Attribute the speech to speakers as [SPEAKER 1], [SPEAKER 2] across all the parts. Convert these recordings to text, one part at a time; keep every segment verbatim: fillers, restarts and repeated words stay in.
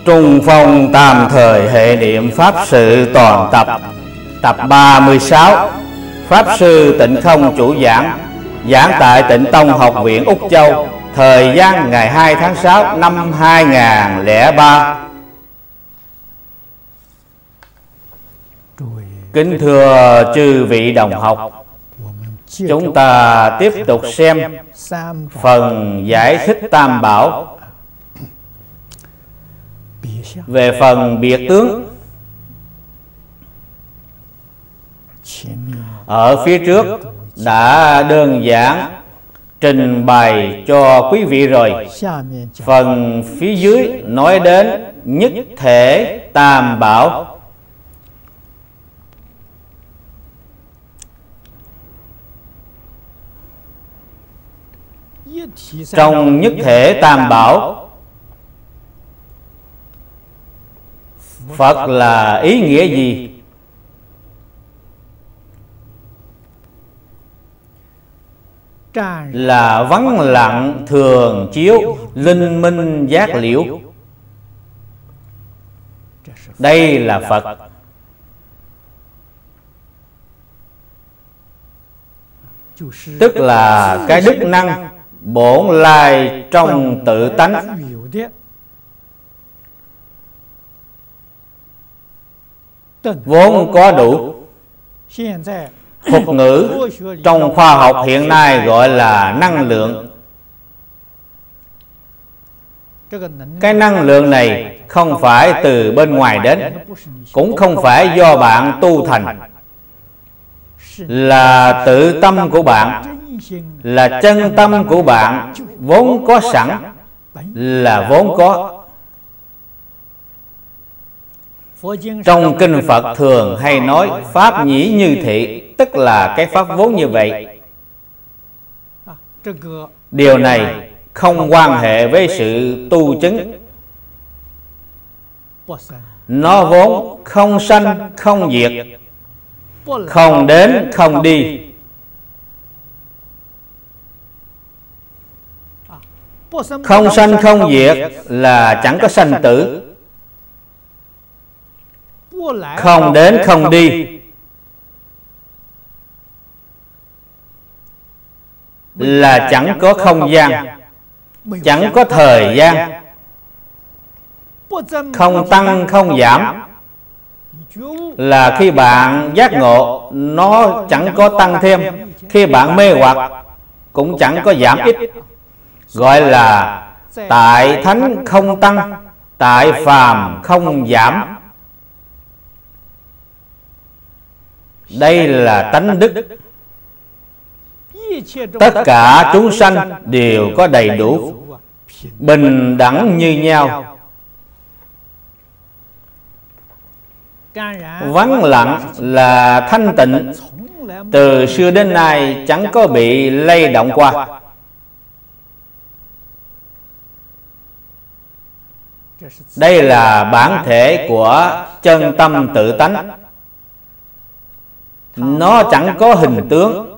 [SPEAKER 1] Trung Phong Tam Thời Hệ Niệm Pháp Sự Toàn Tập. Tập ba mươi sáu. Pháp Sư Tịnh Không chủ giảng. Giảng tại Tịnh Tông Học viện Úc Châu. Thời gian ngày hai tháng sáu năm hai nghìn không trăm lẻ ba. Kính thưa chư vị đồng học, chúng ta tiếp tục xem phần giải thích Tam Bảo. Về phần biệt tướng, ở phía trước đã đơn giản trình bày cho quý vị rồi. Phần phía dưới nói đến nhất thể Tam Bảo. Trong nhất thể Tam Bảo, Phật là ý nghĩa gì? Là vắng lặng thường chiếu, linh minh giác liễu. Đây là Phật. Tức là cái đức năng bổn lai trong tự tánh, vốn có đủ. Thuật ngữ trong khoa học hiện nay gọi là năng lượng. Cái năng lượng này không phải từ bên ngoài đến, cũng không phải do bạn tu thành, là tự tâm của bạn, là chân tâm của bạn vốn có sẵn, là vốn có. Trong kinh Phật thường hay nói pháp nhĩ như thị, tức là cái pháp vốn như vậy. Điều này không quan hệ với sự tu chứng. Nó vốn không sanh không diệt, không đến không đi. Không sanh không diệt là chẳng có sanh tử. Không đến không đi là chẳng có không gian, chẳng có thời gian. Không tăng không giảm là khi bạn giác ngộ, nó chẳng có tăng thêm. Khi bạn mê hoặc cũng chẳng có giảm ít. Gọi là tại thánh không tăng, tại phàm không giảm. Đây là tánh đức. Tất cả chúng sanh đều có đầy đủ, bình đẳng như nhau. Vắng lặng là thanh tịnh, từ xưa đến nay chẳng có bị lay động qua. Đây là bản thể của chân tâm tự tánh. Nó chẳng có hình tướng,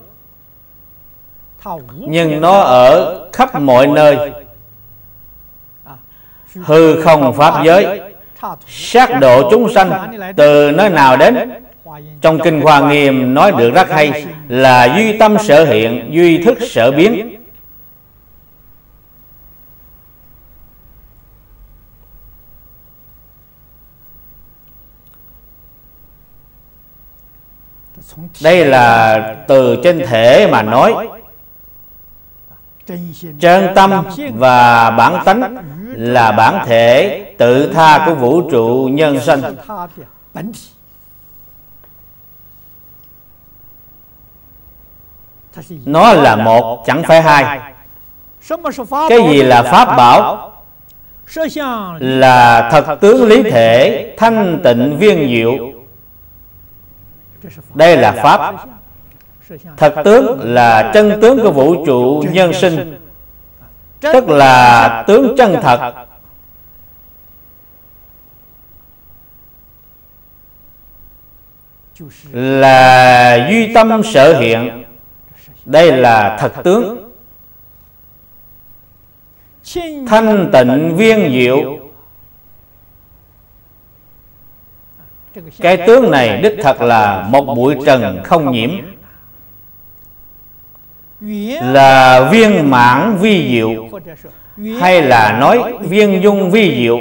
[SPEAKER 1] nhưng nó ở khắp mọi nơi. Hư không pháp giới, sát độ chúng sanh từ nơi nào đến? Trong kinh Hoa Nghiêm nói được rất hay, là duy tâm sở hiện, duy thức sở biến. Đây là từ trên thể mà nói. Chân tâm và bản tánh là bản thể tự tha của vũ trụ nhân sanh. Nó là một, chẳng phải hai. Cái gì là Pháp Bảo? Là thật tướng lý thể, thanh tịnh viên diệu. Đây là Pháp. Thật tướng là chân tướng của vũ trụ nhân sinh, tức là tướng chân thật. Là duy tâm sở hiện. Đây là thật tướng. thanh tịnh viên diệu, Cái tướng này đích thật là một bụi trần không nhiễm, là viên mãn vi diệu, hay là nói viên dung vi diệu.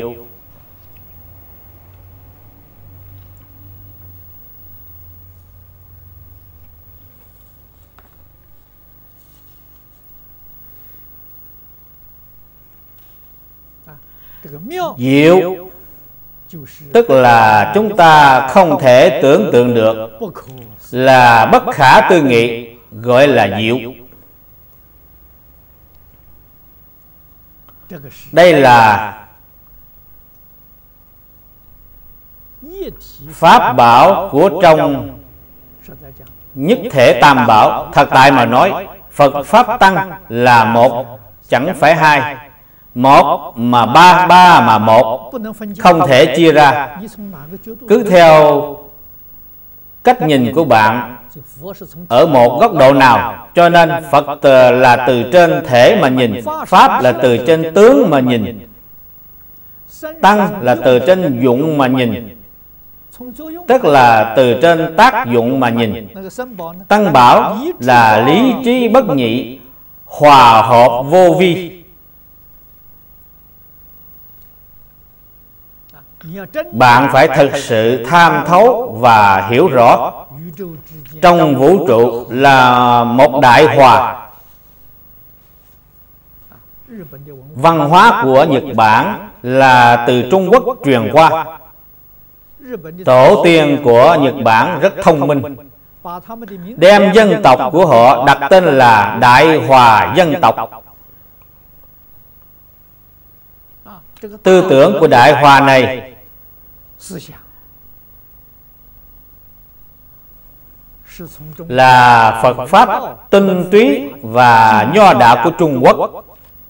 [SPEAKER 1] Diệu tức là chúng ta không thể tưởng tượng được, là bất khả tư nghị, gọi là diệu. Đây là pháp bảo của trong nhất thể tam bảo. Thật tại mà nói, Phật Pháp Tăng là một, chẳng phải hai. Một mà ba, ba mà một, không thể chia ra. Cứ theo cách nhìn của bạn ở một góc độ nào, cho nên Phật là từ trên thể mà nhìn, Pháp là từ trên tướng mà nhìn, Tăng là từ trên dụng mà nhìn, tức là từ trên tác dụng mà nhìn. Tăng bảo là lý trí bất nhị, hòa hợp vô vi. Bạn phải thực sự tham thấu và hiểu rõ, trong vũ trụ là một đại hòa. Văn hóa của Nhật Bản là từ Trung Quốc truyền qua. Tổ tiên của Nhật Bản rất thông minh, đem dân tộc của họ đặt tên là Đại Hòa dân tộc. Tư tưởng của Đại Hòa này là Phật Pháp tinh túy và nho đạo của Trung Quốc.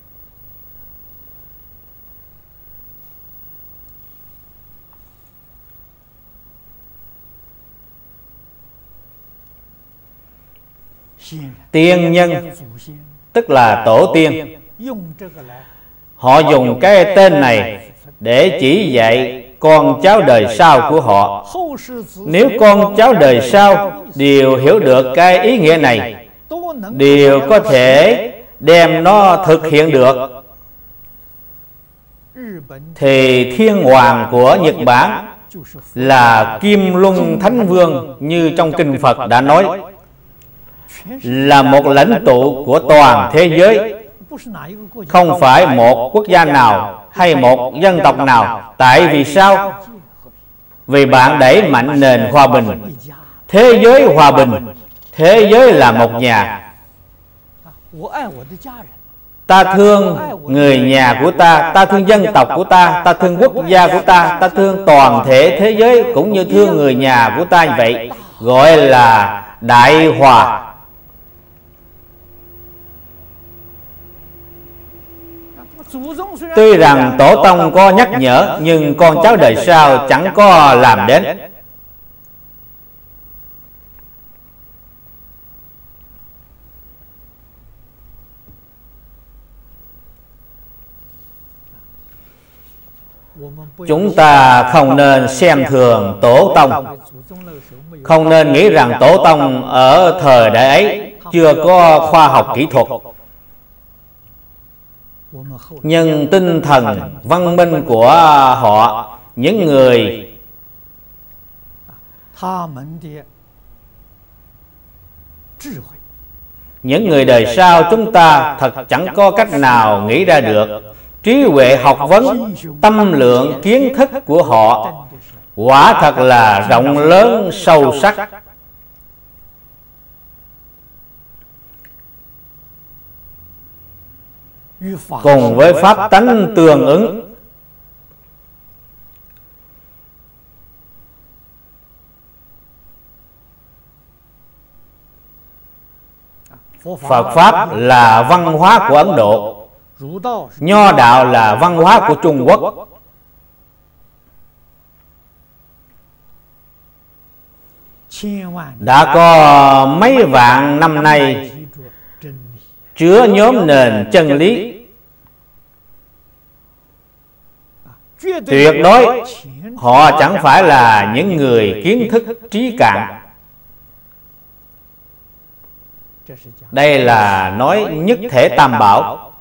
[SPEAKER 1] Tiên nhân tức là tổ tiên, họ dùng cái tên này để chỉ dạy con cháu đời sau của họ. Nếu con cháu đời sau đều hiểu được cái ý nghĩa này, đều có thể đem nó thực hiện được, thì thiên hoàng của Nhật Bản là Kim Luân Thánh Vương, như trong Kinh Phật đã nói, là một lãnh tụ của toàn thế giới, không phải một quốc gia nào hay một dân tộc nào. Tại vì sao? Vì bạn đẩy mạnh nền hòa bình, thế giới hòa bình, thế giới là một nhà. Ta thương người nhà của ta, ta thương dân tộc của ta, ta thương quốc gia của ta, ta thương toàn thể thế giới cũng như thương người nhà của ta. Như vậy gọi là đại hòa. Tuy rằng tổ tông có nhắc nhở, nhưng con cháu đời sau chẳng có làm đến. Chúng ta không nên xem thường tổ tông, không nên nghĩ rằng tổ tông ở thời đại ấy chưa có khoa học kỹ thuật. Nhưng tinh thần văn minh của họ, những người những người đời sau chúng ta thật chẳng có cách nào nghĩ ra được. Trí huệ học vấn, tâm lượng kiến thức của họ quả thật là rộng lớn sâu sắc. Cùng với pháp tánh tương ứng, Phật Pháp là văn hóa của Ấn Độ, Nho đạo là văn hóa của Trung Quốc. Đã có mấy vạn năm nay chứa nhóm nền chân lý, Tuyệt đối họ chẳng phải là những người kiến thức trí cạn. Đây là nói nhất thể tam bảo.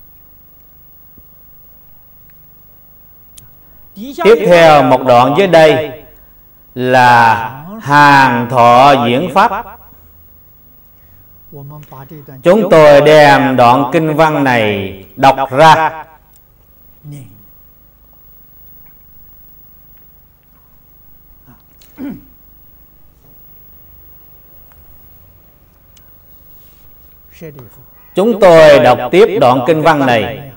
[SPEAKER 1] Tiếp theo một đoạn dưới đây là hàng thọ diễn pháp. Chúng tôi đem đoạn kinh văn này đọc ra. Chúng tôi đọc tiếp đoạn kinh văn này.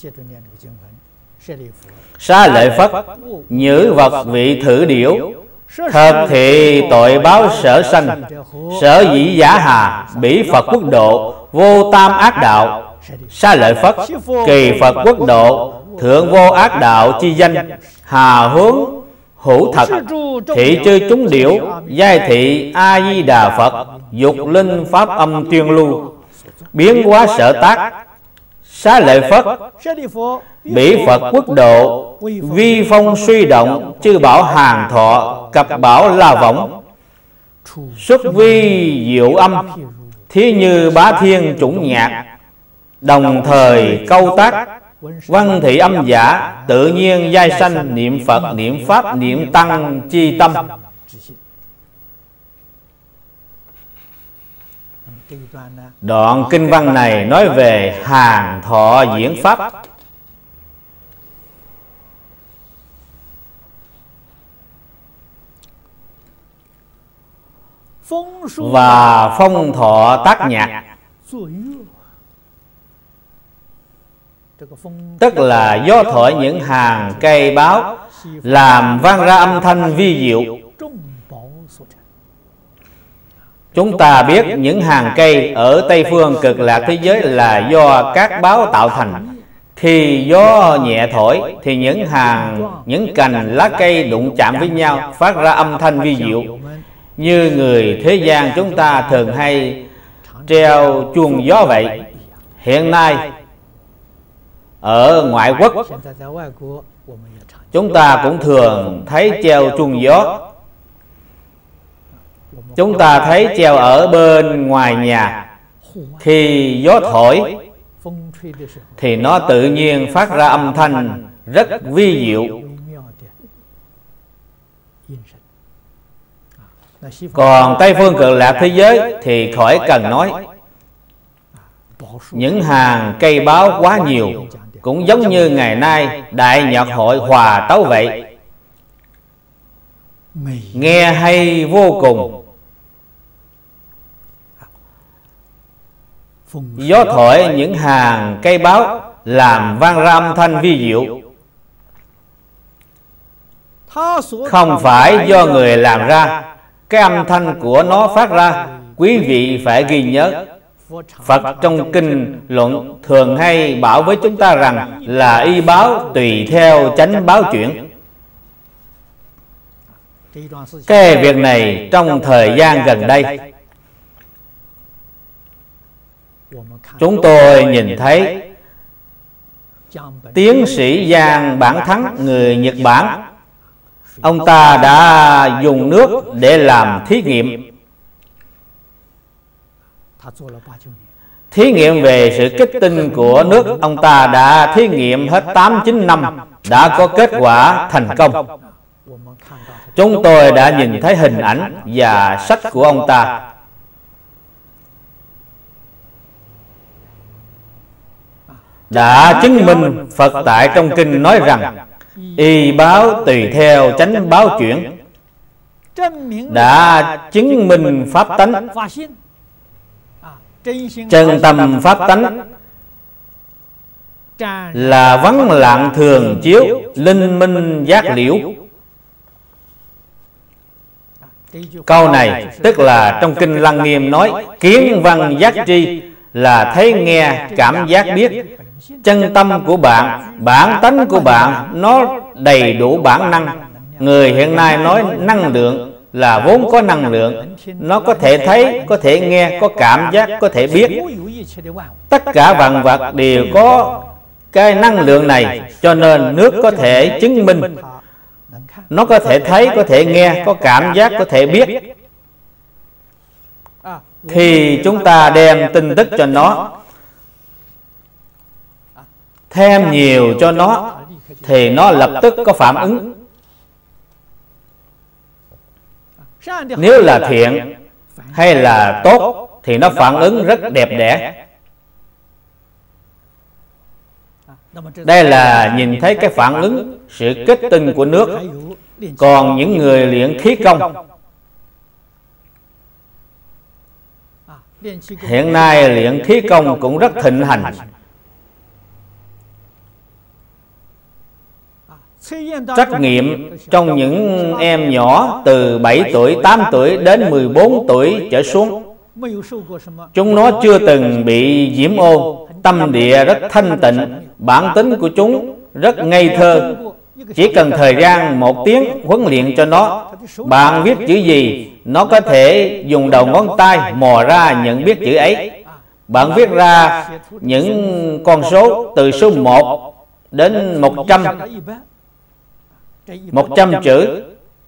[SPEAKER 1] Xá lợi Phất, nhữ vật vị thử điểu, thật thị tội báo sở sanh, sở dĩ giả hà, bỉ Phật quốc độ, vô tam ác đạo. Xá lợi Phất, kỳ Phật quốc độ, thượng vô ác đạo chi danh, hà hướng hữu thật, thị chư chúng điểu, giai thị A Di Đà Phật, dục linh pháp âm tuyên lưu, biến hóa sở tác. Xá lợi Phất, bỉ Phật quốc độ, vi phong suy động, chư bảo hàng thọ, cập bảo la võng, xuất vi diệu âm, thí như bá thiên chủng nhạc, đồng thời câu tác, văn thị âm giả, tự nhiên giai sanh, niệm Phật, niệm Pháp, niệm Tăng chi tâm. Đoạn kinh văn này nói về hàng thọ diễn pháp. Và phong thọ tác nhạc, tức là gió thổi những hàng cây báo, làm vang ra âm thanh vi diệu. Chúng ta biết những hàng cây ở Tây phương cực lạc thế giới là do các báo tạo thành. Khi gió nhẹ thổi thì những hàng, những cành lá cây đụng chạm với nhau, phát ra âm thanh vi diệu. Như người thế gian chúng ta thường hay treo chuông gió vậy. Hiện nay ở ngoại quốc chúng ta cũng thường thấy treo chuông gió. Chúng ta thấy treo ở bên ngoài nhà. Khi gió thổi thì nó tự nhiên phát ra âm thanh rất vi diệu. Còn Tây phương cực lạc thế giới thì khỏi cần nói. Những hàng cây báo quá nhiều, cũng giống như ngày nay Đại Nhật hội hòa tấu vậy, nghe hay vô cùng. Gió thổi những hàng cây báo làm vang ra âm thanh vi diệu, không phải do người làm ra. Cái âm thanh của nó phát ra, quý vị phải ghi nhớ. Phật trong kinh luận thường hay bảo với chúng ta rằng là y báo tùy theo chánh báo chuyển. Cái việc này trong thời gian gần đây chúng tôi nhìn thấy tiến sĩ Giang Bản Thắng, người Nhật Bản. Ông ta đã dùng nước để làm thí nghiệm. Thí nghiệm về sự kích tinh của nước, ông ta đã thí nghiệm hết tám chín năm, đã có kết quả thành công. Chúng tôi đã nhìn thấy hình ảnh và sách của ông ta. Đã chứng minh Phật tại trong kinh nói rằng y báo tùy theo chánh báo chuyển, đã chứng minh pháp tánh, chân tâm pháp tánh là vắng lặng thường chiếu, linh minh giác liễu. Câu này tức là trong kinh Lăng Nghiêm nói kiến văn giác tri, là thấy nghe cảm giác biết. Chân tâm của bạn, bản tánh của bạn nó đầy đủ bản năng. Người hiện nay nói năng lượng là vốn có năng lượng. Nó có thể thấy, có thể nghe, có cảm giác, có thể biết. Tất cả vạn vật đều có cái năng lượng này, cho nên nước có thể chứng minh. Nó có thể thấy, có thể nghe, có cảm giác, có thể biết. Khi chúng ta đem tin tức cho nó, thêm nhiều cho nó, thì nó lập tức có phản ứng. Nếu là thiện hay là tốt thì nó phản ứng rất đẹp đẽ. Đây là nhìn thấy cái phản ứng, sự kết tinh của nước. Còn những người luyện khí công, hiện nay luyện khí công cũng rất thịnh hành. Trắc nghiệm trong những em nhỏ từ bảy tuổi, tám tuổi đến mười bốn tuổi trở xuống, chúng nó chưa từng bị nhiễm ô, tâm địa rất thanh tịnh, bản tính của chúng rất ngây thơ. Chỉ cần thời gian một tiếng huấn luyện cho nó, bạn viết chữ gì, nó có thể dùng đầu ngón tay mò ra nhận biết chữ ấy. Bạn viết ra những con số từ số một đến một trăm, một trăm chữ.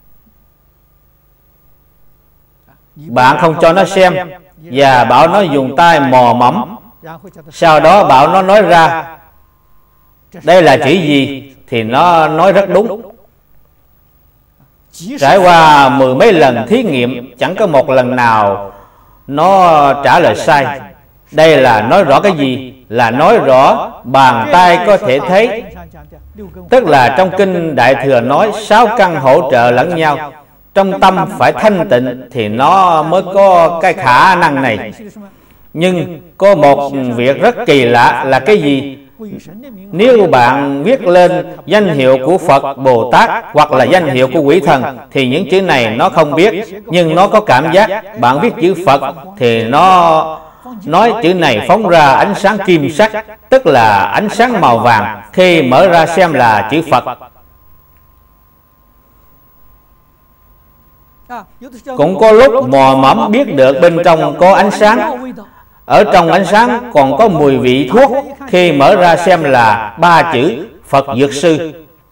[SPEAKER 1] Bạn không cho nó xem và bảo nó dùng tay mò mẫm. Sau đó bảo nó nói ra đây là chữ gì, thì nó nói rất đúng. Trải qua mười mấy lần thí nghiệm, chẳng có một lần nào nó trả lời sai. Đây là nói rõ cái gì? Là nói rõ bàn tay có thể thấy. Tức là trong kinh Đại Thừa nói sáu căn hỗ trợ lẫn nhau. Trong tâm phải thanh tịnh thì nó mới có cái khả năng này. Nhưng có một việc rất kỳ lạ là cái gì? Nếu bạn viết lên danh hiệu của Phật, Bồ Tát hoặc là danh hiệu của quỷ thần thì những chữ này nó không biết, nhưng nó có cảm giác. Bạn viết chữ Phật thì nó nói chữ này phóng ra ánh sáng kim sắc, tức là ánh sáng màu vàng. Khi mở ra xem là chữ Phật. Cũng có lúc mò mẫm biết được bên trong có ánh sáng. Ở trong ánh sáng còn có mùi vị thuốc. Khi mở ra xem là ba chữ Phật Dược Sư.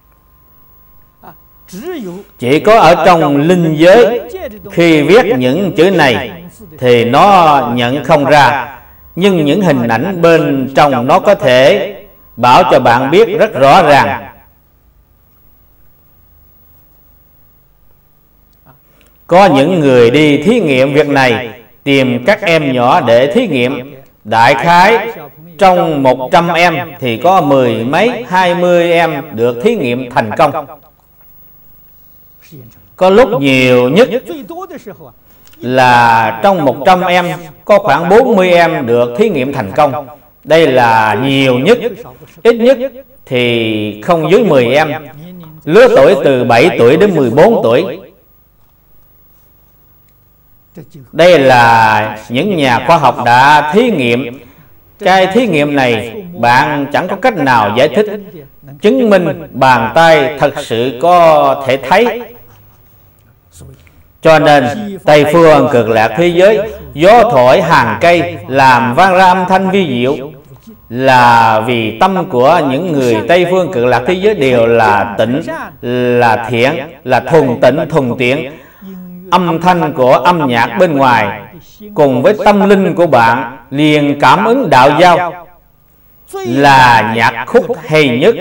[SPEAKER 1] Chỉ có ở trong linh giới, khi viết những chữ này thì nó nhận không ra, nhưng những hình ảnh bên trong nó có thể bảo cho bạn biết rất rõ ràng. Có những người đi thí nghiệm việc này, tìm các em nhỏ để thí nghiệm. Đại khái trong một trăm em thì có mười mấy, hai mươi em được thí nghiệm thành công. Có lúc nhiều nhất là trong một trăm em có khoảng bốn mươi em được thí nghiệm thành công. Đây là nhiều nhất. Ít nhất thì không dưới mười em. Lứa tuổi từ bảy tuổi đến mười bốn tuổi. Đây là những nhà khoa học đã thí nghiệm. Cái thí nghiệm này bạn chẳng có cách nào giải thích, chứng minh bàn tay thật sự có thể thấy. Cho nên Tây phương Cực Lạc thế giới, gió thổi hàng cây làm vang ra âm thanh vi diệu, là vì tâm của những người Tây phương Cực Lạc thế giới đều là tịnh, là thiện, là thuần tịnh, thuần tiện. Âm thanh của âm nhạc bên ngoài cùng với tâm linh của bạn liền cảm ứng đạo giao, là nhạc khúc hay nhất.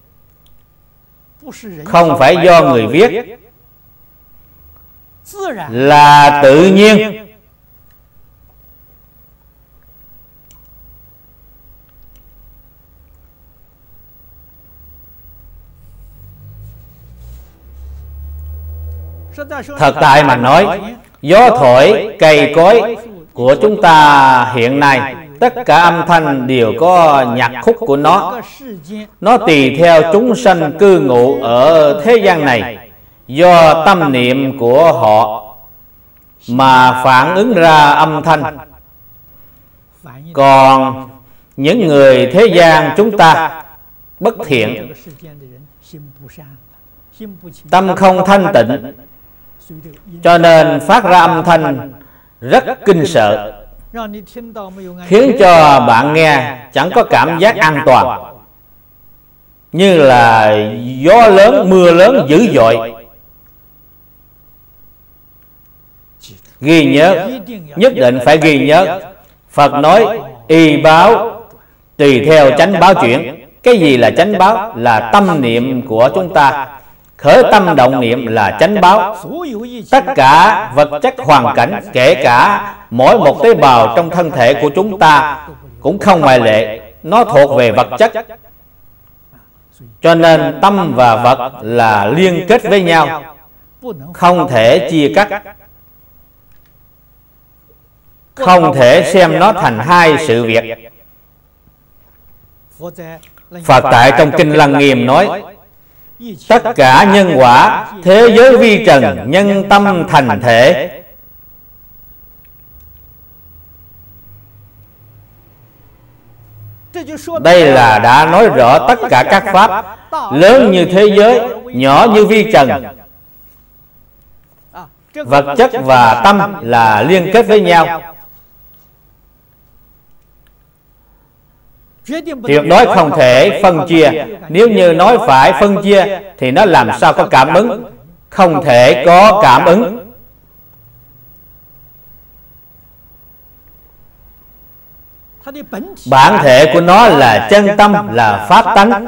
[SPEAKER 1] Không phải do người viết, là tự nhiên. Thật tại mà nói, gió thổi, cây cối của chúng ta hiện nay, tất cả âm thanh đều có nhạc khúc của nó. Nó tùy theo chúng sanh cư ngụ ở thế gian này, do tâm niệm của họ mà phản ứng ra âm thanh. Còn những người thế gian chúng ta bất thiện, tâm không thanh tịnh, cho nên phát ra âm thanh rất kinh sợ, khiến cho bạn nghe chẳng có cảm giác an toàn. như là gió lớn, mưa lớn dữ dội. Ghi nhớ, nhất định phải ghi nhớ. Phật nói y báo tùy theo chánh báo chuyển. Cái gì là chánh báo? Là tâm niệm của chúng ta. Khởi tâm động niệm là chánh báo. Tất cả vật chất hoàn cảnh, kể cả mỗi một tế bào trong thân thể của chúng ta cũng không ngoại lệ, nó thuộc về vật chất. Cho nên tâm và vật là liên kết với nhau, không thể chia cắt, không thể xem nó thành hai sự việc. Phật tại trong Kinh Lăng Nghiêm nói tất cả nhân quả, thế giới vi trần, nhân tâm thành thể. Đây là đã nói rõ tất cả các pháp, lớn như thế giới, nhỏ như vi trần. Vật chất và tâm là liên kết với nhau, tuyệt đối không thể phân chia. Nếu như nói phải phân chia thì nó làm sao có cảm ứng? Không thể có cảm ứng. Bản thể của nó là chân tâm, là pháp tánh.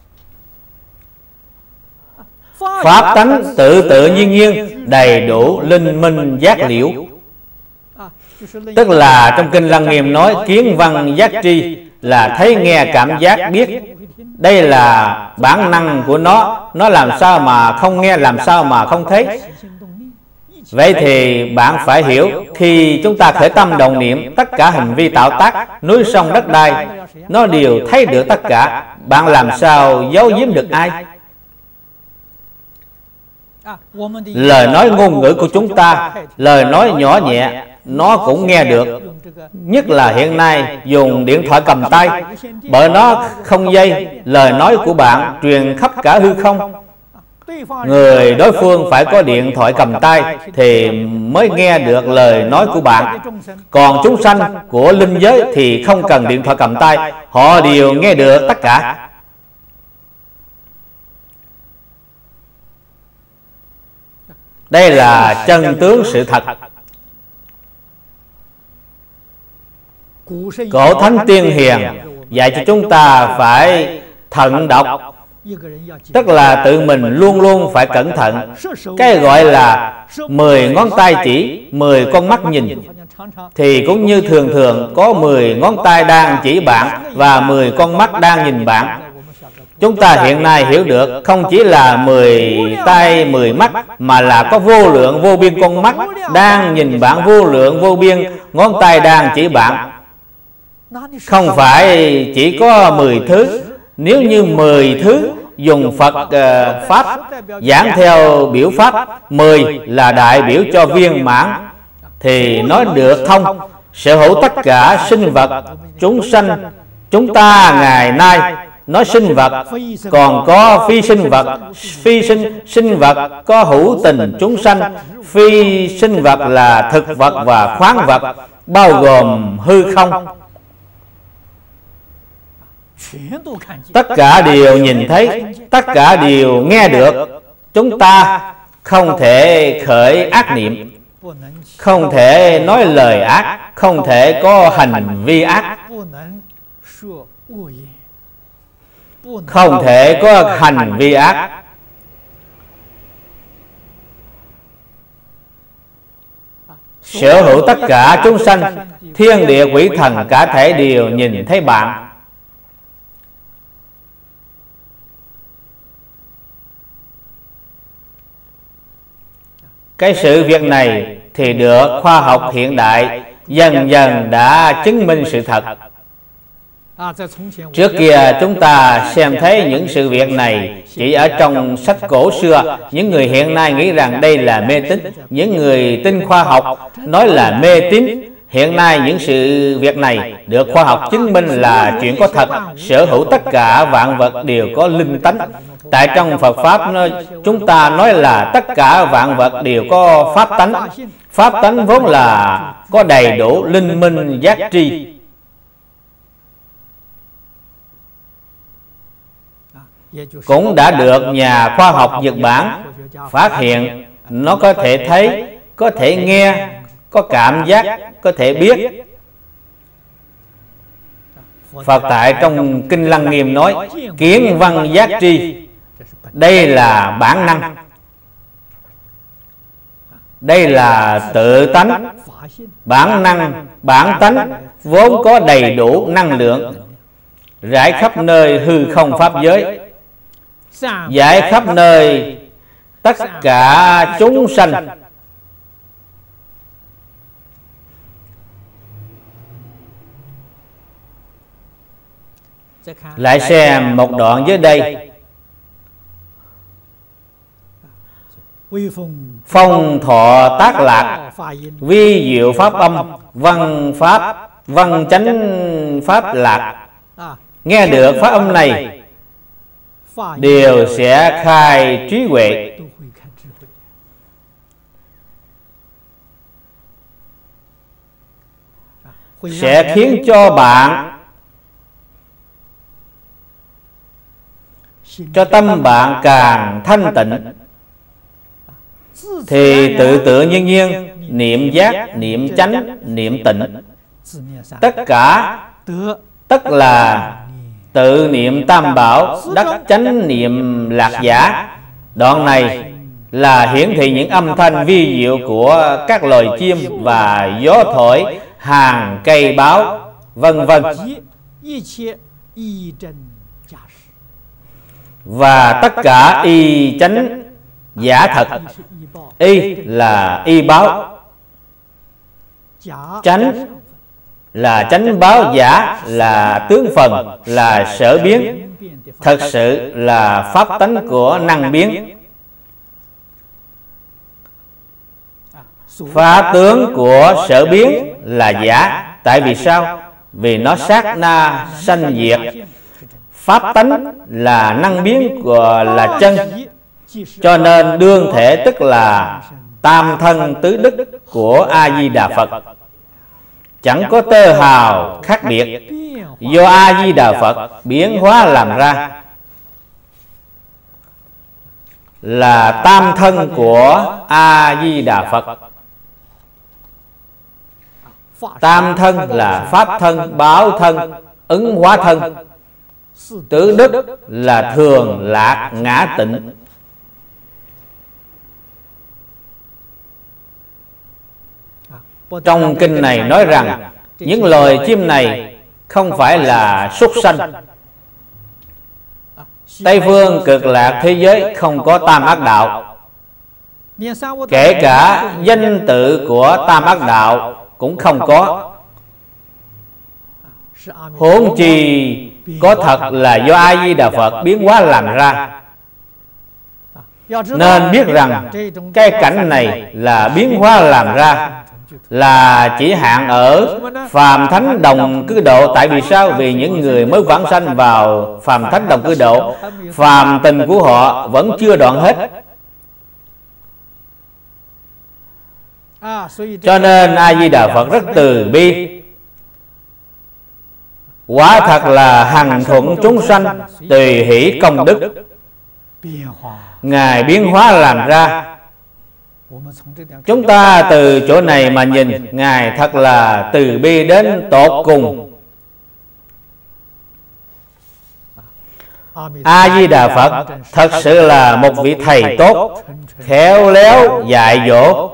[SPEAKER 1] Pháp tánh tự tự nhiên nhiên, đầy đủ, linh minh, giác liễu. Tức là trong Kinh Lăng Nghiêm nói kiến văn giác tri, là thấy nghe cảm giác biết. Đây là bản năng của nó. Nó làm sao mà không nghe, làm sao mà không thấy. Vậy thì bạn phải hiểu, khi chúng ta khởi tâm động niệm, tất cả hành vi tạo tác, núi sông đất đai, nó đều thấy được tất cả. Bạn làm sao giấu giếm được ai? Lời nói ngôn ngữ của chúng ta, lời nói nhỏ nhẹ, nó cũng nghe được. Nhất là hiện nay dùng điện thoại cầm tay, bởi nó không dây, lời nói của bạn truyền khắp cả hư không. Người đối phương phải có điện thoại cầm tay thì mới nghe được lời nói của bạn. Còn chúng sanh của linh giới thì không cần điện thoại cầm tay, họ đều nghe được tất cả. Đây là chân tướng sự thật. Cổ thánh tiên hiền dạy cho chúng ta phải thận độc, tức là tự mình luôn luôn phải cẩn thận. Cái gọi là mười ngón tay chỉ, mười con mắt nhìn, thì cũng như thường thường có mười ngón tay đang chỉ bạn và mười con mắt đang nhìn bạn. Chúng ta hiện nay hiểu được không chỉ là mười tay, mười mắt, mà là có vô lượng vô biên con mắt đang nhìn bạn, vô lượng vô biên ngón tay đang chỉ bạn. Không phải chỉ có mười thứ. Nếu như mười thứ dùng Phật uh, Pháp giảng theo biểu Pháp, mười là đại biểu cho viên mãn, thì nói được thông, sở hữu tất cả sinh vật, chúng sanh. Chúng ta ngày nay nói sinh vật, còn có phi sinh vật. Phi sinh sinh vật có hữu tình chúng sanh. Phi sinh vật là thực vật và khoáng vật, bao gồm hư không. Tất cả đều nhìn thấy, tất cả đều nghe được. Chúng ta không thể khởi ác niệm, không thể nói lời ác, không thể có hành vi ác, không thể có hành vi ác. Sở hữu tất cả chúng sanh, thiên địa quỷ thần cả thể đều nhìn thấy bạn. Cái sự việc này thì được khoa học hiện đại dần dần đã chứng minh sự thật. Trước kia chúng ta xem thấy những sự việc này chỉ ở trong sách cổ xưa. Những người hiện nay nghĩ rằng đây là mê tín. Những người tin khoa học nói là mê tín. Hiện nay những sự việc này được khoa học chứng minh là chuyện có thật. Sở hữu tất cả vạn vật đều có linh tánh. Tại trong Phật Pháp chúng ta nói là tất cả vạn vật đều có pháp tánh. Pháp tánh vốn là có đầy đủ linh minh giác tri. cũng đã được nhà khoa học Nhật Bản phát hiện. Nó có thể thấy, có thể nghe, có cảm giác, có thể biết. Phật tại trong Kinh Lăng Nghiêm nói kiến văn giác tri. Đây là bản năng, đây là tự tánh, bản năng, bản tánh vốn có đầy đủ năng lượng, rải khắp nơi hư không pháp giới, giải khắp nơi tất cả chúng sanh. Lại xem một đoạn dưới đây. Phong thọ tác lạc, vi diệu pháp âm, văn pháp, văn chánh pháp lạc. Nghe được pháp âm này đều sẽ khai trí huệ, sẽ khiến cho bạn, cho tâm bạn càng thanh tịnh, thì tự tự nhiên nhiên niệm giác, niệm chánh, niệm tịnh, tất cả tất là tự niệm tam bảo, đắc chánh niệm lạc giả. Đoạn này là hiển thị những âm thanh vi diệu của các loài chim và gió thổi, hàng cây báo, vân vân, và tất cả y chánh giả thật. Y là y báo, chánh là chánh báo, giả là tướng phần, là sở biến, thật sự là pháp tánh của năng biến. Pháp tướng của sở biến là giả. Tại vì sao? Vì nó sát na sanh diệt. Pháp tánh là năng biến của là chân, cho nên đương thể tức là tam thân tứ đức của A Di Đà Phật, chẳng có tơ hào khác biệt, do A Di Đà Phật biến hóa làm ra, là tam thân của A Di Đà Phật. Tam thân là pháp thân, báo thân, ứng hóa thân. Tứ đức là thường, lạc, ngã, tịnh. Trong kinh này nói rằng những loài chim này không phải là súc sanh. Tây phương cực lạc thế giới không có tam ác đạo, kể cả danh tự của tam ác đạo cũng không có. Huống chi có thật là do A Di Đà Phật biến hóa làm ra. Nên biết rằng cái cảnh này là biến hóa làm ra, là chỉ hạn ở phàm thánh đồng cư độ. Tại vì sao? Vì những người mới vãng sanh vào phàm thánh đồng cư độ, phàm tình của họ vẫn chưa đoạn hết. Cho nên A Di Đà Phật rất từ bi, quả thật là hằng thuận chúng sanh, tùy hỷ công đức. Ngài biến hóa làm ra. Chúng ta từ chỗ này mà nhìn, Ngài thật là từ bi đến tột cùng. A Di Đà Phật thật sự là một vị thầy tốt, khéo léo dạy dỗ.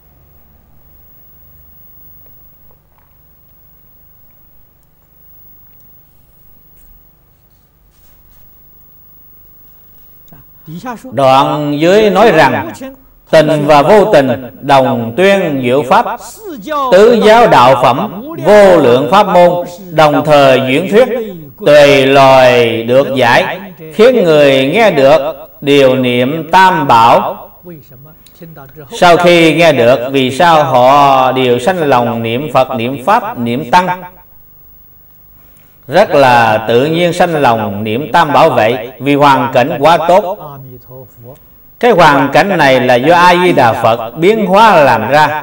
[SPEAKER 1] Đoạn dưới nói rằng tình và vô tình đồng tuyên diệu pháp, tứ giáo đạo phẩm, vô lượng pháp môn, đồng thời diễn thuyết, tùy loài được giải, khiến người nghe được điều niệm tam bảo. Sau khi nghe được, vì sao họ đều sanh lòng niệm Phật, niệm Pháp, niệm Tăng? Rất là tự nhiên sanh lòng niệm tam bảo vậy, vì hoàn cảnh quá tốt. Cái hoàn cảnh này là do A Di Đà Phật biến hóa làm ra.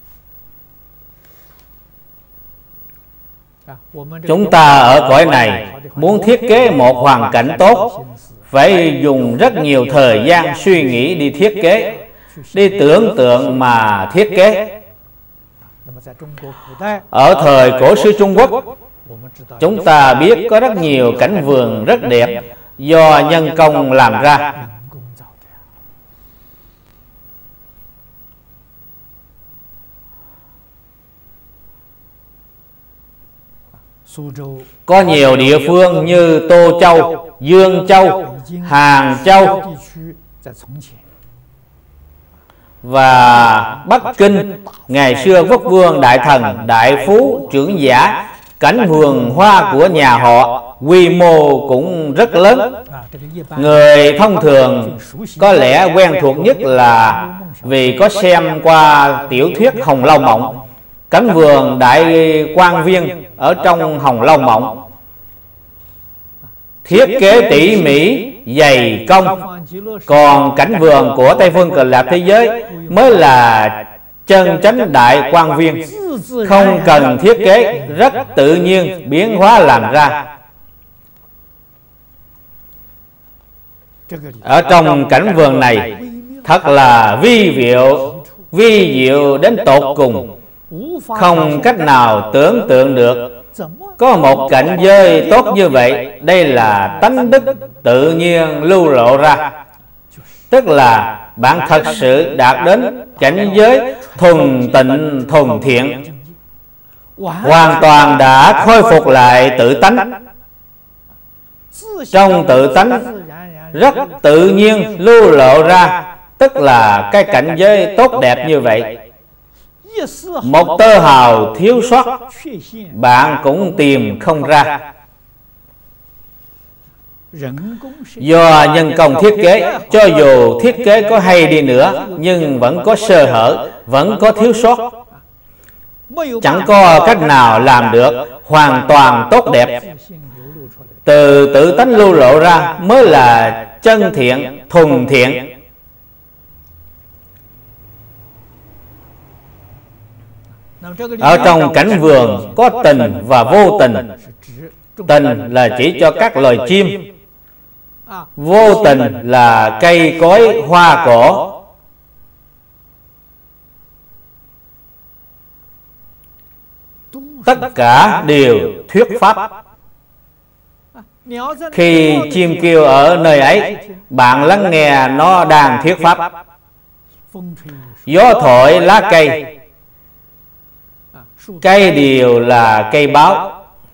[SPEAKER 1] Chúng ta ở cõi này muốn thiết kế một hoàn cảnh tốt, phải dùng rất nhiều thời gian suy nghĩ đi thiết kế, đi tưởng tượng mà thiết kế. Ở thời cổ xưa Trung Quốc, chúng ta biết có rất nhiều cảnh vườn rất đẹp do nhân công làm ra. Có nhiều địa phương như Tô Châu, Dương Châu, Hàng Châu và Bắc Kinh, ngày xưa quốc vương, đại thần, đại phú, trưởng giả, cảnh vườn hoa của nhà họ quy mô cũng rất lớn. Người thông thường có lẽ quen thuộc nhất là vì có xem qua tiểu thuyết Hồng Lâu Mộng. Cảnh vườn đại quan viên ở trong Hồng Lâu Mộng thiết kế tỉ mỉ, dày công. Còn cảnh vườn của Tây Phương Cực Lạc thế giới mới là chân chánh đại quan viên, không cần thiết kế, rất tự nhiên biến hóa làm ra. Ở trong cảnh vườn này thật là vi diệu, vi diệu đến tột cùng, không cách nào tưởng tượng được có một cảnh giới tốt như vậy. Đây là tánh đức tự nhiên lưu lộ ra, tức là bạn thật sự đạt đến cảnh giới thuần tịnh thuần thiện, hoàn toàn đã khôi phục lại tự tánh. Trong tự tánh rất tự nhiên lưu lộ ra, tức là cái cảnh giới tốt đẹp như vậy. Một tơ hào thiếu sót bạn cũng tìm không ra. Do nhân công thiết kế, cho dù thiết kế có hay đi nữa nhưng vẫn có sơ hở, vẫn có thiếu sót, chẳng có cách nào làm được hoàn toàn tốt đẹp. Từ tự tánh lưu lộ ra mới là chân thiện, thuần thiện. Ở trong cảnh vườn có tình và vô tình. Tình là chỉ cho các loài chim, vô tình là cây cối hoa cỏ. Tất cả đều thuyết pháp. Khi chim kêu ở nơi ấy, bạn lắng nghe nó đang thuyết pháp. Gió thổi lá cây, cây đều là cây báo.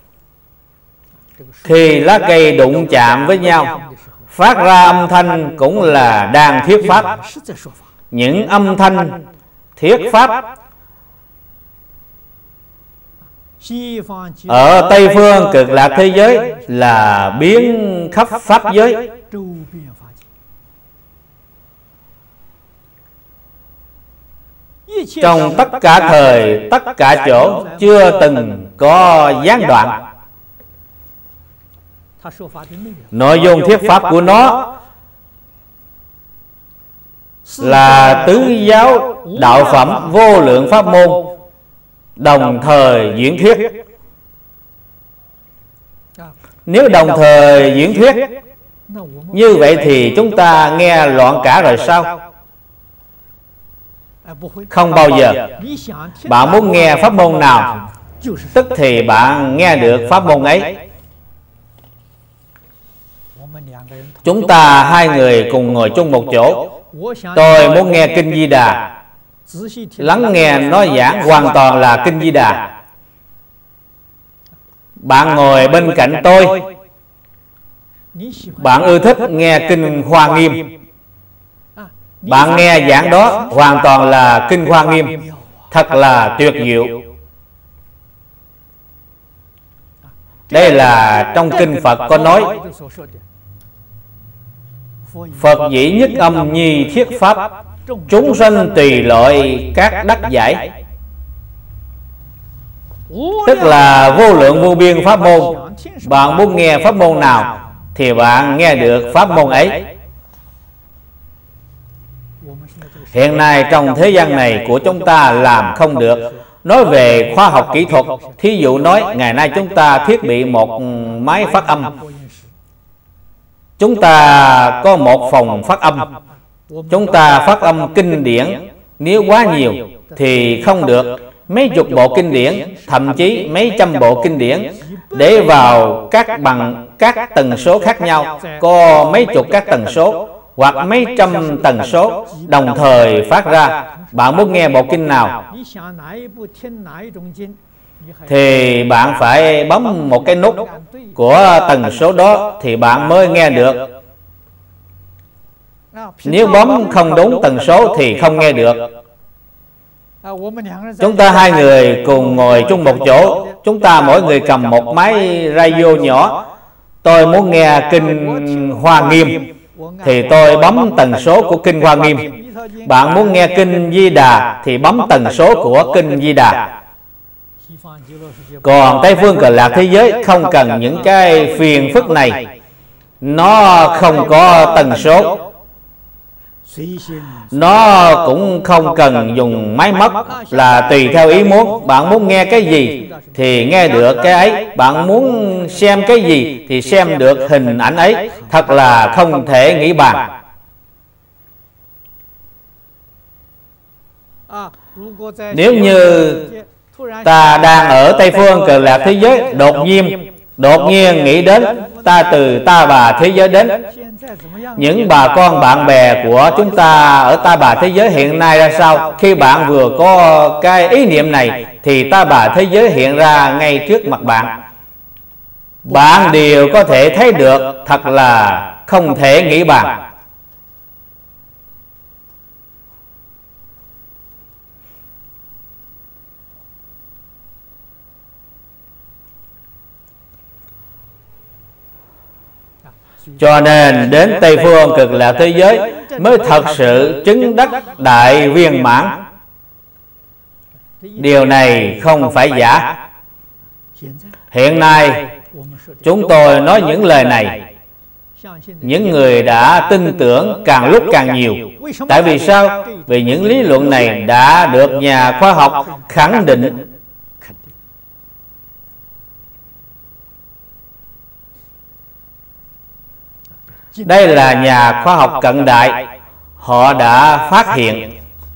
[SPEAKER 1] Khi lá cây đụng chạm với nhau, phát ra âm thanh cũng là đang thuyết pháp. Những âm thanh thuyết pháp ở Tây Phương Cực Lạc thế giới là biến khắp pháp giới. Trong tất cả thời, tất cả chỗ, chưa từng có gián đoạn. Nội dung thuyết pháp của nó là tứ giáo đạo phẩm vô lượng pháp môn đồng thời diễn thuyết. Nếu đồng thời diễn thuyết như vậy thì chúng ta nghe loạn cả rồi sao? Không bao giờ. Bạn muốn nghe pháp môn nào, tức thì bạn nghe được pháp môn ấy. Chúng ta hai người cùng ngồi chung một chỗ. Tôi muốn nghe Kinh Di Đà, lắng nghe nó giảng hoàn toàn là Kinh Di Đà. Bạn ngồi bên cạnh tôi, bạn ưa thích nghe Kinh Hoa Nghiêm. Bạn nghe giảng đó hoàn toàn là Kinh Hoa Nghiêm, thật là tuyệt diệu. Đây là trong kinh Phật có nói: Phật dĩ nhất âm nhi thiết pháp, chúng sanh tùy loại các đắc giải. Tức là vô lượng vô biên pháp môn. Bạn muốn nghe pháp môn nào thì bạn nghe được pháp môn ấy. Hiện nay trong thế gian này của chúng ta làm không được. Nói về khoa học kỹ thuật, thí dụ nói ngày nay chúng ta thiết bị một máy phát âm, chúng ta có một phòng phát âm, chúng ta phát âm kinh điển. Nếu quá nhiều thì không được. Mấy chục bộ kinh điển, thậm chí mấy trăm bộ kinh điển để vào các bằng các tần số khác nhau, có mấy chục các tần số hoặc mấy trăm tần số đồng thời phát ra. Bạn muốn nghe bộ kinh nào thì bạn phải bấm một cái nút của tần số đó thì bạn mới nghe được. Nếu bấm không đúng tần số thì không nghe được. Chúng ta hai người cùng ngồi chung một chỗ, chúng ta mỗi người cầm một máy radio nhỏ. Tôi muốn nghe kinh Hoa Nghiêm thì tôi bấm tần số của kinh Hoa Nghiêm. Bạn muốn nghe kinh Di Đà thì bấm tần số của kinh Di Đà. Còn Tây phương Cực Lạc thế giới không cần những cái phiền phức này. Nó không có tần số, nó cũng không cần dùng máy móc, là tùy theo ý muốn. Bạn muốn nghe cái gì thì nghe được cái ấy, bạn muốn xem cái gì thì xem được hình ảnh ấy. Thật là không thể nghĩ bàn. Nếu như ta đang ở Tây phương Cực Lạc thế giới, đột nhiên đột nhiên nghĩ đến ta từ Ta Bà thế giới đến, những bà con bạn bè của chúng ta ở Ta Bà thế giới hiện nay ra sao? Khi bạn vừa có cái ý niệm này thì Ta Bà thế giới hiện ra ngay trước mặt bạn. Bạn đều có thể thấy được, thật là không thể nghĩ bàn. Cho nên đến Tây phương Cực Lạc thế giới mới thật sự chứng đắc đại viên mãn. Điều này không phải giả. Hiện nay chúng tôi nói những lời này, những người đã tin tưởng càng lúc càng nhiều. Tại vì sao? Vì những lý luận này đã được nhà khoa học khẳng định. Đây là nhà khoa học cận đại, họ đã phát hiện.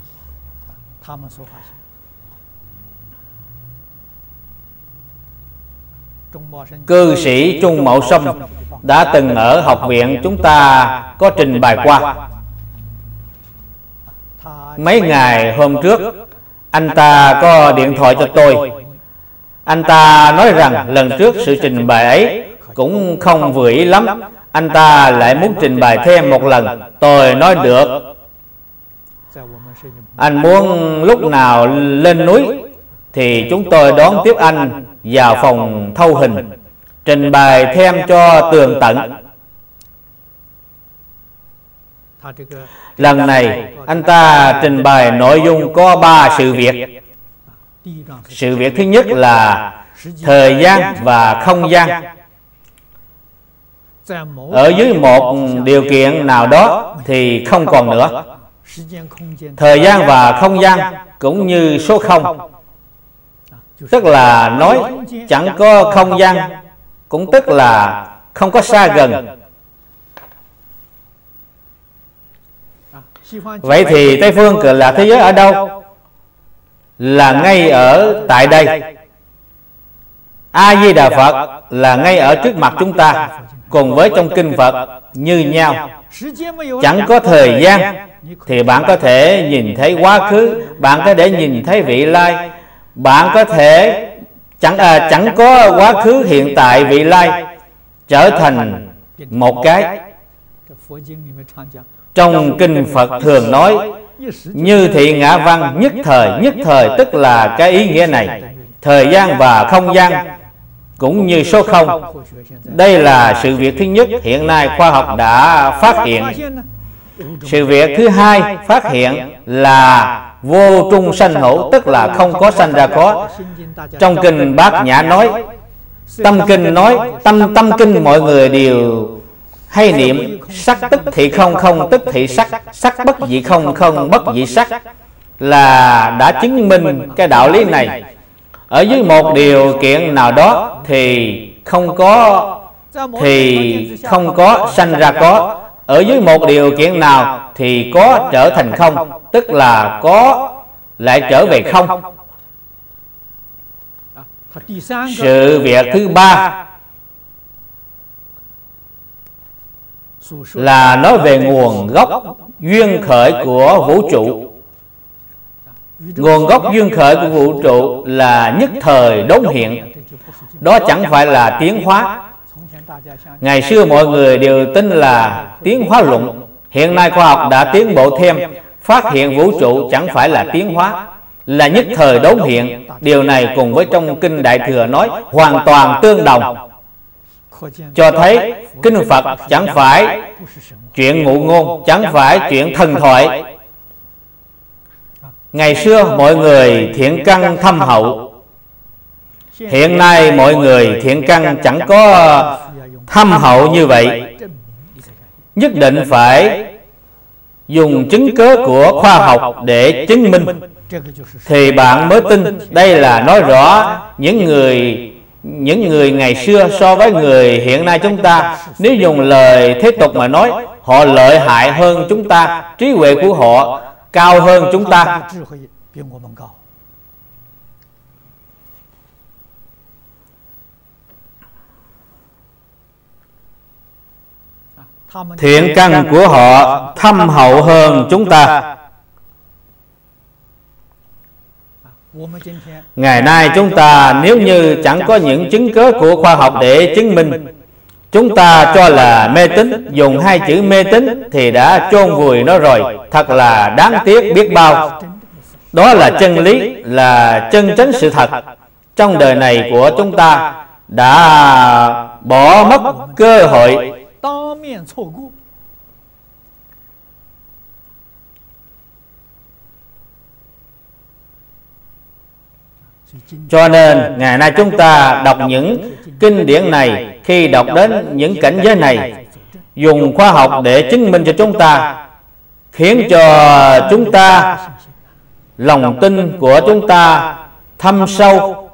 [SPEAKER 1] Cư sĩ Trung Mậu Sâm đã từng ở học viện chúng ta có trình bày qua. Mấy ngày hôm trước, anh ta có điện thoại cho tôi. Anh ta nói rằng lần trước sự trình bày ấy cũng không vừa ý lắm, anh ta lại muốn trình bày thêm một lần. Tôi nói được. Anh muốn lúc nào lên núi thì chúng tôi đón tiếp anh vào phòng thâu hình, trình bày thêm cho tường tận. Lần này anh ta trình bày nội dung có ba sự việc. Sự việc thứ nhất là thời gian và không gian. Ở dưới một điều kiện nào đó thì không còn nữa. Thời gian và không gian cũng như số không, tức là nói chẳng có không gian, cũng tức là không có xa gần. Vậy thì Tây phương Cực Lạc thế giới ở đâu? Là ngay ở tại đây. A Di Đà Phật là ngay ở trước mặt chúng ta, cùng với trong kinh Phật như nhau. Chẳng có thời gian thì bạn có thể nhìn thấy quá khứ, bạn có thể nhìn thấy vị lai. Bạn có thể chẳng à, chẳng có quá khứ, hiện tại, vị lai trở thành một cái. Trong kinh Phật thường nói như thị ngã văn, nhất thời. Nhất thời tức là cái ý nghĩa này. Thời gian và không gian cũng như số không. Đây là sự việc thứ nhất hiện nay khoa học đã phát hiện. Sự việc thứ hai phát hiện là vô trung sanh hữu, tức là không có sanh ra có. Trong kinh Bát Nhã nói, tâm kinh nói, tâm tâm kinh mọi người đều hay niệm sắc tức thị không, không tức thị sắc, sắc bất dị không, không bất dị sắc. là đã chứng minh cái đạo lý này. Ở dưới một điều kiện nào đó thì không có thì không có sanh ra có. Ở dưới một điều kiện nào thì có trở thành không, tức là có lại trở về không. Sự việc thứ ba là nói về nguồn gốc duyên khởi của vũ trụ. Nguồn gốc duyên khởi của vũ trụ là nhất thời đốn hiện. Đó chẳng phải là tiến hóa. Ngày xưa mọi người đều tin là tiến hóa luận. Hiện nay khoa học đã tiến bộ thêm, phát hiện vũ trụ chẳng phải là tiến hóa, là nhất thời đốn hiện. Điều này cùng với trong Kinh Đại Thừa nói hoàn toàn tương đồng, cho thấy Kinh Phật chẳng phải chuyện ngụ ngôn, chẳng phải chuyện thần thoại. Ngày xưa mọi người thiện căn thâm hậu, hiện nay mọi người thiện căn chẳng có thâm hậu như vậy. Nhất định phải dùng chứng cớ của khoa học để chứng minh thì bạn mới tin. Đây là nói rõ những người những người ngày xưa so với người hiện nay chúng ta. Nếu dùng lời thế tục mà nói, họ lợi hại hơn chúng ta, trí huệ của họ cao hơn chúng ta. Thiện căn của họ thâm hậu hơn chúng ta. Ngày nay chúng ta nếu như chẳng có những chứng cớ của khoa học để chứng minh, chúng ta cho là mê tín. Dùng hai chữ mê tín thì đã chôn vùi nó rồi. Thật là đáng tiếc biết bao. Đó là chân lý, là chân chính sự thật. Trong đời này của chúng ta đã bỏ mất cơ hội. Cho nên ngày nay chúng ta đọc những kinh điển này, khi đọc đến những cảnh giới này, dùng khoa học để chứng minh cho chúng ta, khiến cho chúng ta lòng tin của chúng ta thâm sâu.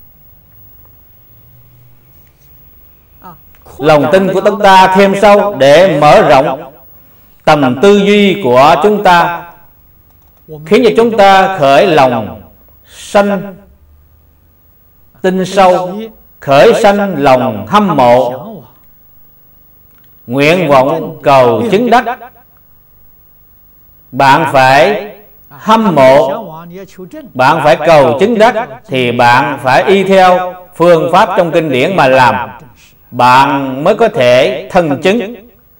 [SPEAKER 1] Lòng tin của chúng ta thêm sâu để mở rộng tầm tư duy của chúng ta, khiến cho chúng ta khởi lòng sanh tin sâu, khởi sanh lòng hâm mộ, nguyện vọng cầu chứng đắc. Bạn phải hâm mộ, bạn phải cầu chứng đắc, thì bạn phải y theo phương pháp trong kinh điển mà làm, bạn mới có thể thân chứng.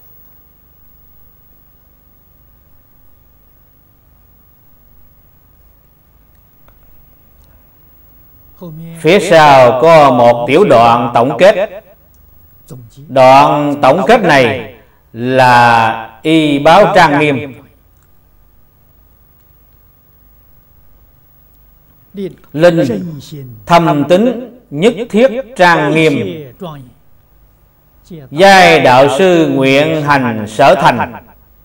[SPEAKER 1] Phía sau có một tiểu đoạn tổng kết. Đoạn tổng kết này là y báo trang nghiêm. Linh thâm tín nhất thiết trang nghiêm, giai đạo sư nguyện hành sở thành,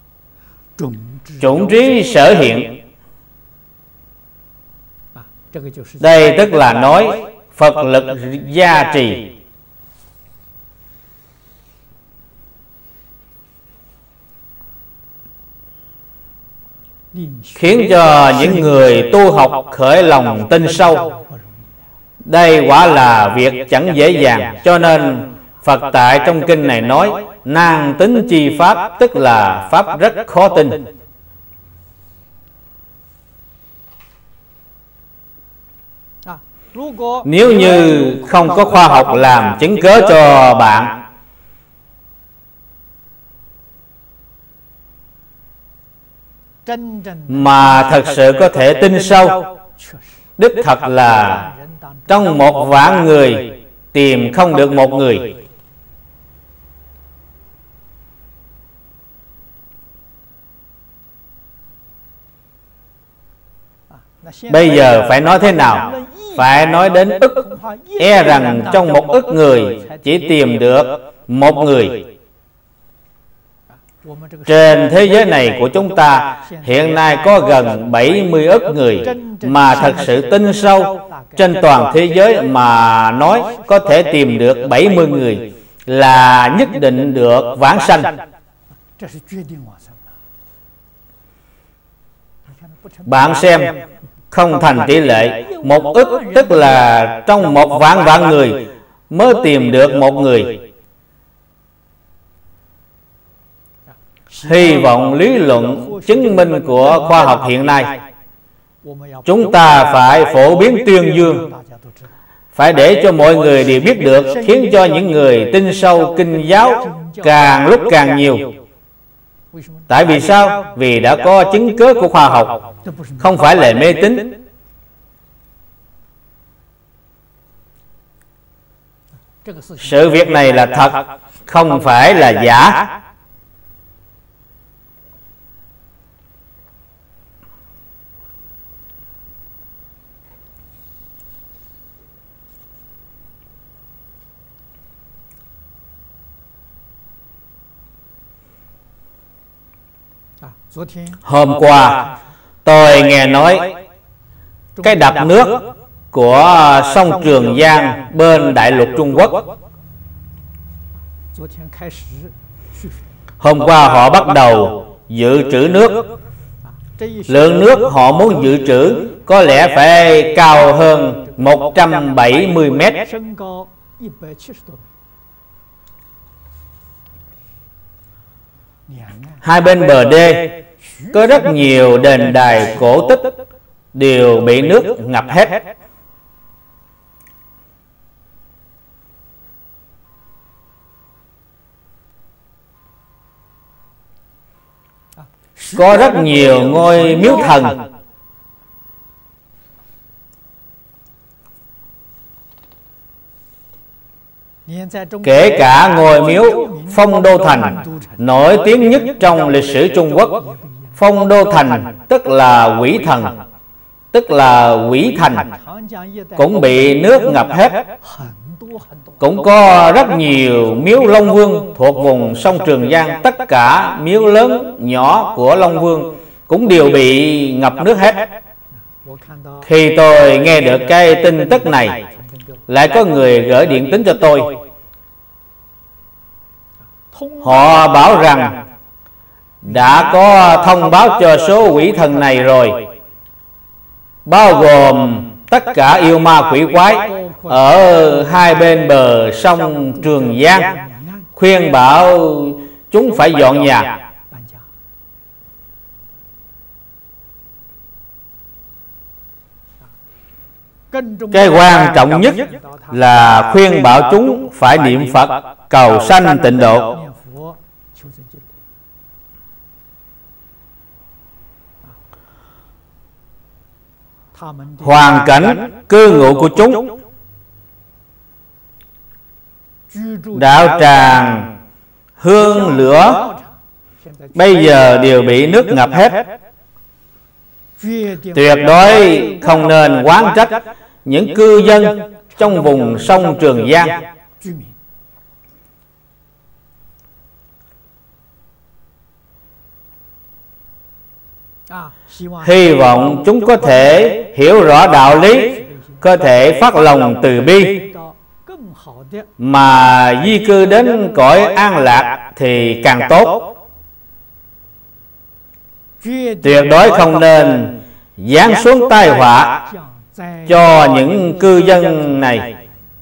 [SPEAKER 1] chủng trí sở hiện. Đây tức là nói Phật lực gia trì, khiến cho những người tu học khởi lòng tin sâu. Đây quả là việc chẳng dễ dàng. Cho nên Phật tại trong kinh này nói nan tín chi pháp, tức là pháp rất khó tin. Nếu như không có khoa học làm chứng cớ cho bạn, mà thật sự có thể tin sâu, đích thật là trong một vạn người tìm không được một người. Bây giờ phải nói thế nào? Phải nói đến ức. E rằng trong một ức người chỉ tìm được một người. Trên thế giới này của chúng ta hiện nay có gần bảy mươi ức người mà thật sự tin sâu. Trên toàn thế giới mà nói có thể tìm được bảy mươi người là nhất định được vãng sanh. Bạn xem, không thành tỷ lệ, một ức tức là trong một vạn vạn người mới tìm được một người. Hy vọng lý luận chứng minh của khoa học hiện nay chúng ta phải phổ biến tuyên dương, phải để cho mọi người đều biết được, khiến cho những người tin sâu kinh giáo càng lúc càng nhiều. Tại vì sao? Vì đã có chứng cứ của khoa học, không phải là mê tín. Sự việc này là thật, không phải là giả. Hôm qua tôi nghe nói cái đập nước của sông Trường Giang bên đại lục Trung Quốc. Hôm qua họ bắt đầu dự trữ nước. Lượng nước họ muốn dự trữ có lẽ phải cao hơn một trăm bảy mươi mét. Hai bên bờ đê có rất nhiều đền đài cổ tích đều bị nước ngập hết. Có rất nhiều ngôi miếu thần. Kể cả ngôi miếu Phong Đô Thành nổi tiếng nhất trong lịch sử Trung Quốc. Phong Đô Thành tức là quỷ thần, tức là quỷ thành, cũng bị nước ngập hết. Cũng có rất nhiều miếu Long Vương thuộc vùng sông Trường Giang. Tất cả miếu lớn nhỏ của Long Vương cũng đều bị ngập nước hết. Khi tôi nghe được cái tin tức này, lại có người gửi điện tín cho tôi. Họ bảo rằng đã có thông báo cho số quỷ thần này rồi, bao gồm tất cả yêu ma quỷ quái ở hai bên bờ sông Trường Giang, khuyên bảo chúng phải dọn nhà. Cái quan trọng nhất là khuyên bảo chúng phải niệm Phật cầu sanh tịnh độ. Hoàn cảnh cư ngụ của chúng, đạo tràng, hương lửa bây giờ đều bị nước ngập hết. Tuyệt đối không nên oán trách những cư dân trong vùng sông Trường Giang. Hy vọng chúng có thể hiểu rõ đạo lý, có thể phát lòng từ bi, mà di cư đến cõi an lạc thì càng tốt. Tuyệt đối không nên giáng xuống tai họa cho những cư dân này.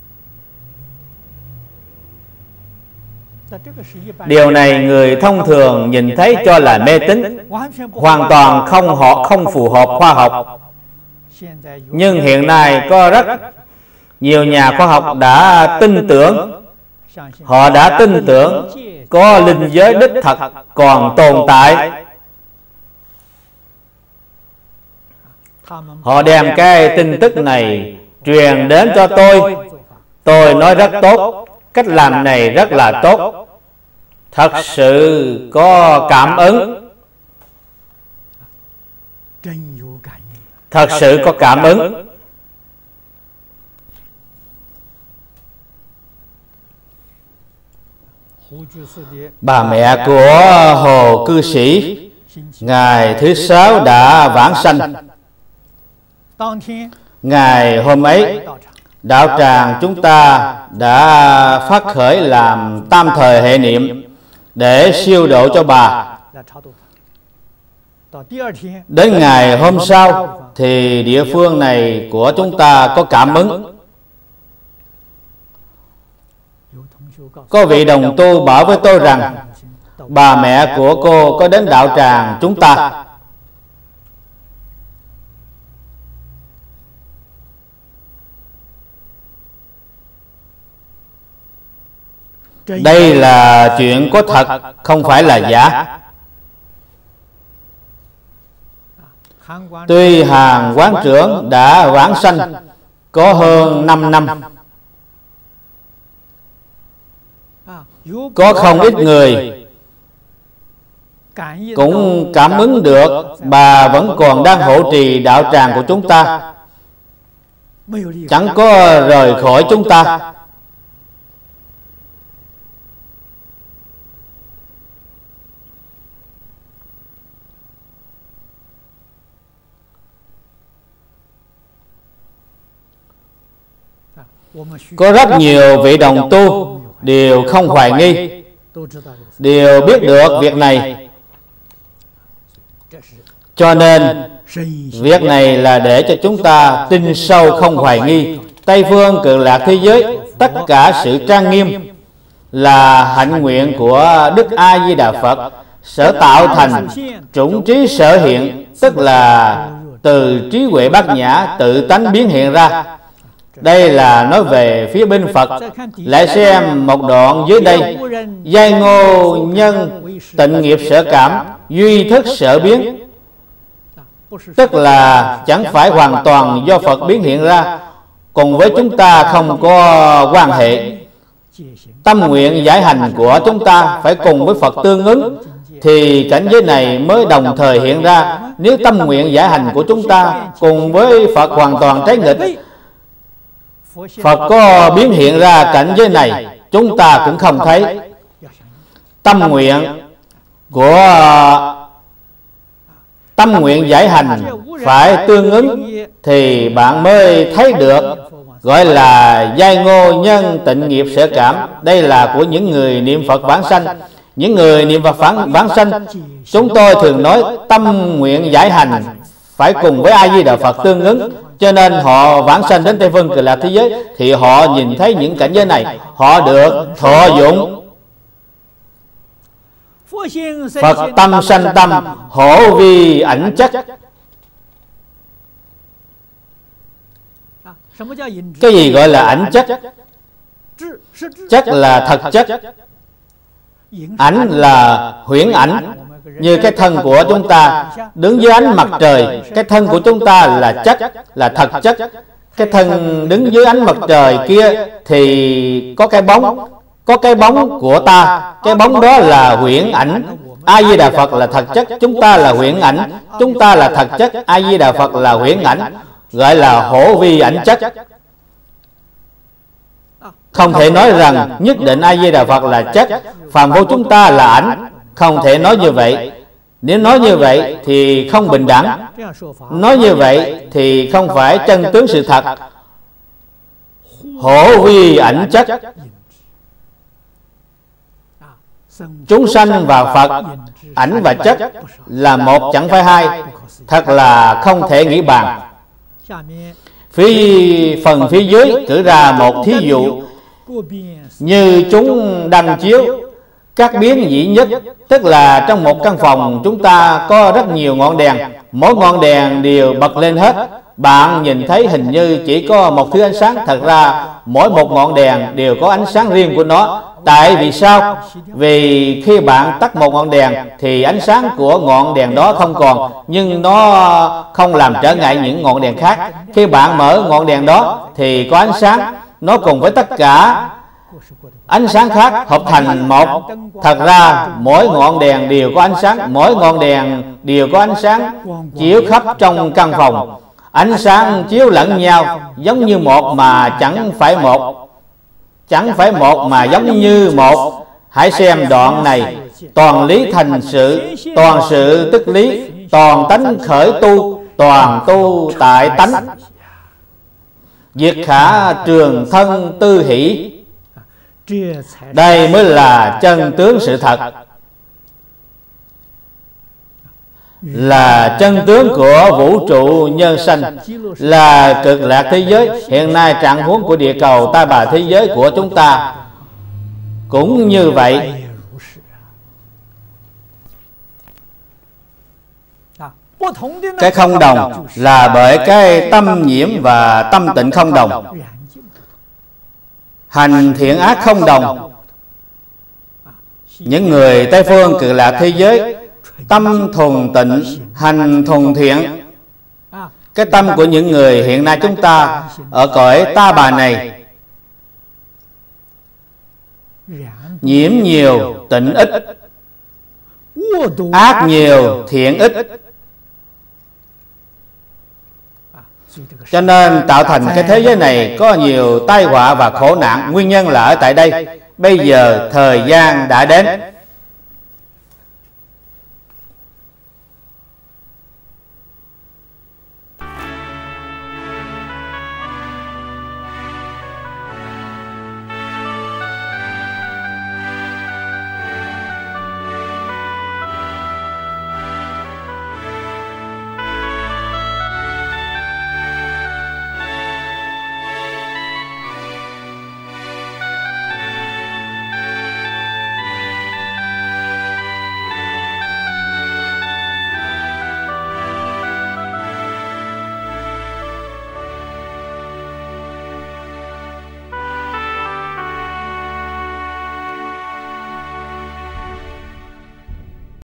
[SPEAKER 1] Điều này người thông thường nhìn thấy cho là mê tín, hoàn toàn không họ không phù hợp khoa học. Nhưng hiện nay có rất nhiều nhà khoa học đã tin tưởng, họ đã tin tưởng có linh giới đích thật còn tồn tại. Họ đem cái tin tức này truyền đến cho tôi. Tôi nói rất tốt, cách làm này rất là tốt, thật sự có cảm ứng, thật sự có cảm ứng. Bà mẹ của Hồ cư sĩ ngày thứ sáu đã vãng sanh. Ngày hôm ấy, đạo tràng chúng ta đã phát khởi làm tam thời hệ niệm để siêu độ cho bà. Đến ngày hôm sau thì địa phương này của chúng ta có cảm ứng. Có vị đồng tu bảo với tôi rằng bà mẹ của cô có đến đạo tràng chúng ta. Đây là chuyện có thật, không phải là giả. Tuy Hàn quán trưởng đã vãng sanh có hơn năm năm, có không ít người cũng cảm ứng được bà vẫn còn đang hộ trì đạo tràng của chúng ta, chẳng có rời khỏi chúng ta. Có rất nhiều vị đồng tu đều không hoài nghi, đều biết được việc này. Cho nên việc này là để cho chúng ta tin sâu không hoài nghi. Tây phương Cực Lạc thế giới, tất cả sự trang nghiêm là hạnh nguyện của Đức A Di Đà Phật sở tạo thành chủng trí sở hiện, tức là từ trí huệ bát nhã tự tánh biến hiện ra. Đây là nói về phía bên Phật. Lại xem một đoạn dưới đây: giai ngô nhân tịnh nghiệp sở cảm, duy thức sở biến. Tức là chẳng phải hoàn toàn do Phật biến hiện ra, cùng với chúng ta không có quan hệ. Tâm nguyện giải hành của chúng ta phải cùng với Phật tương ứng, thì cảnh giới này mới đồng thời hiện ra. Nếu tâm nguyện giải hành của chúng ta cùng với Phật hoàn toàn trái nghịch, Phật có biến hiện ra cảnh giới này, chúng ta cũng không thấy. Tâm nguyện của tâm nguyện giải hành phải tương ứng thì bạn mới thấy được, gọi là giai ngô nhân tịnh nghiệp sở cảm. Đây là của những người niệm Phật vãng sanh. Những người niệm Phật vãng, vãng sanh, chúng tôi thường nói tâm nguyện giải hành phải cùng với A Di Đà Phật tương ứng. Cho nên họ vãng sanh đến Tây phương Cực Lạc thế giới thì họ nhìn thấy những cảnh giới này, họ được thọ dụng. Phật tâm sanh tâm, hổ vi ảnh chất. Cái gì gọi là ảnh chất? Chất là thật chất, ảnh là huyễn ảnh. Như cái thân của chúng ta đứng dưới ánh mặt trời, cái thân của chúng ta là chất, là thật chất. Cái thân đứng dưới ánh mặt trời kia thì có cái bóng, có cái bóng của ta, cái bóng đó là huyễn ảnh. A Di Đà Phật là thật chất, chúng ta là huyễn ảnh. Chúng ta là thật chất, A Di Đà Phật là huyễn ảnh, gọi là hổ vi ảnh chất. Không thể nói rằng nhất định A Di Đà Phật là chất, phàm vô chúng ta là ảnh. Không thể nói như vậy. Nếu nói như vậy thì không bình đẳng. Nói như vậy thì không phải chân tướng sự thật. Hổ vi ảnh chất. Chúng sanh và Phật, ảnh và chất là một chẳng phải hai. Thật là không thể nghĩ bàn. Phía phần phía dưới cử ra một thí dụ: như chúng đăng chiếu các biến dĩ nhất, tức là trong một căn phòng chúng ta có rất nhiều ngọn đèn, mỗi ngọn đèn đều bật lên hết. Bạn nhìn thấy hình như chỉ có một thứ ánh sáng, thật ra mỗi một ngọn đèn đều có ánh sáng riêng của nó. Tại vì sao? Vì khi bạn tắt một ngọn đèn thì ánh sáng của ngọn đèn đó không còn, nhưng nó không làm trở ngại những ngọn đèn khác. Khi bạn mở ngọn đèn đó thì có ánh sáng, nó cùng với tất cả ánh sáng khác hợp thành một. Thật ra mỗi ngọn đèn đều có ánh sáng, mỗi ngọn đèn đều có ánh sáng chiếu khắp trong căn phòng. Ánh sáng chiếu lẫn nhau, giống như một mà chẳng phải một, chẳng phải một mà giống như một. Hãy xem đoạn này: toàn lý thành sự, toàn sự tức lý, toàn tánh khởi tu, toàn tu tại tánh, diệt khả trường thân tư hỷ. Đây mới là chân tướng sự thật, là chân tướng của vũ trụ nhân sanh, là cực lạc thế giới. Hiện nay trạng huống của địa cầu Ta Bà thế giới của chúng ta cũng như vậy. Cái không đồng là bởi cái tâm nhiễm và tâm tịnh không đồng. Hành thiện ác không đồng. Những người Tây phương cực lạc thế giới tâm thuần tịnh, hành thuần thiện. Cái tâm của những người hiện nay chúng ta ở cõi Ta Bà này nhiễm nhiều tịnh ít, ác nhiều thiện ít, cho nên tạo thành cái thế giới này có nhiều tai họa và khổ nạn. Nguyên nhân là ở tại đây. Bây giờ thời gian đã đến,